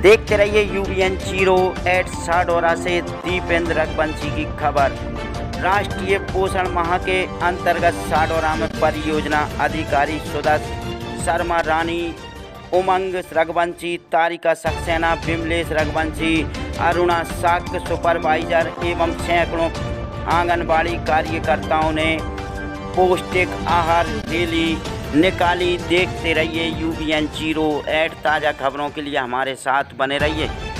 देखते रहिए UBN 08 साडोरा से दीपेंद्र रघुवंशी की खबर। राष्ट्रीय पोषण माह के अंतर्गत साडोरा में परियोजना अधिकारी सुधा शर्मा, रानी उमंग रघुवंशी, तारिका सक्सेना, विमलेश रघुवंशी, अरुणा शाक्य सुपरवाइजर एवं सैकड़ों आंगनबाड़ी कार्यकर्ताओं ने पौष्टिक आहार रैली निकाली। देखते रहिए UBN 08। ताज़ा खबरों के लिए हमारे साथ बने रहिए।